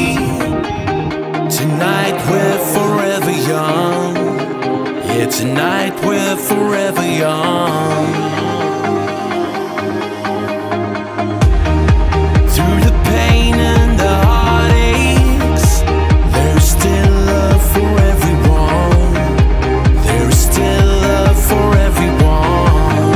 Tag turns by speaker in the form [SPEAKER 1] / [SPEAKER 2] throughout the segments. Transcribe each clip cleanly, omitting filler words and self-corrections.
[SPEAKER 1] Tonight we're forever young. Yeah, tonight we're forever young. Through the pain and the heartaches, there's still love for everyone. There's still love for everyone.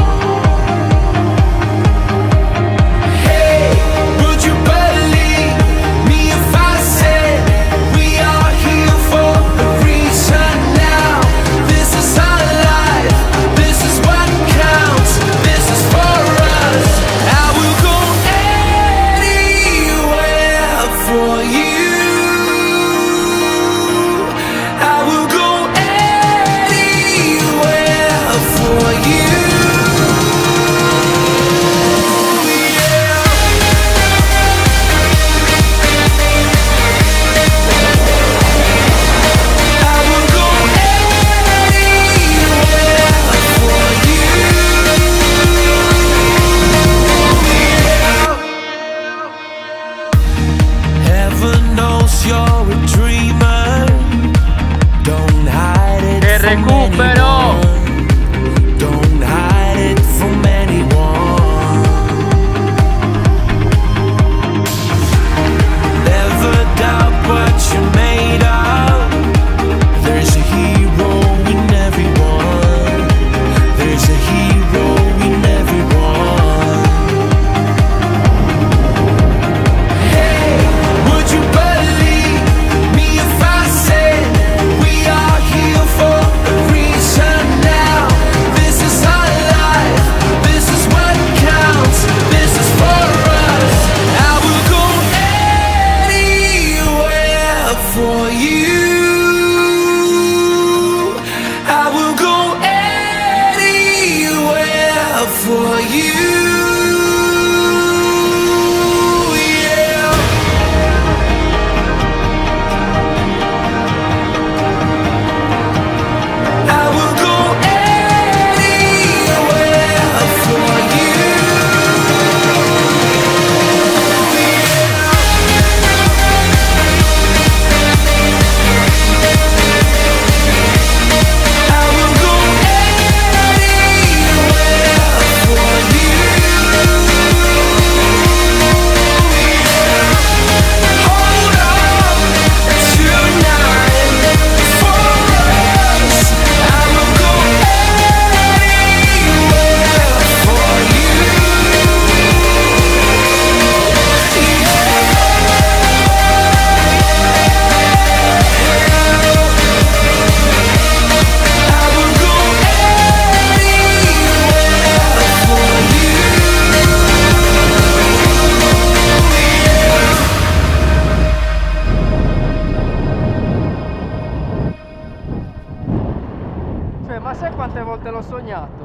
[SPEAKER 1] Hey, would you believe me if I said we are here for a reason now? This is our life, this is what counts, this is for us. I will go anywhere for you. I will go anywhere for you. I will go anywhere for you. Heaven knows you're a dreamer. Don't hide it
[SPEAKER 2] Che
[SPEAKER 1] from
[SPEAKER 2] recupero!
[SPEAKER 1] anyone. Don't hide it from anyone. Never doubt what you're made of. There's a hero in everyone. There's a hero in everyone. Hey, would you believe me if I said we are here for a reason now? This is our life, this is what counts, this is for us. I will go anywhere for you. I will go anywhere for you. Yeah. I will go anywhere for you. I will go anywhere for you. Hold on tonight for us. I will go anywhere for you. I will go anywhere for you.
[SPEAKER 2] Cioè, ma sai quante volte l'ho sognato?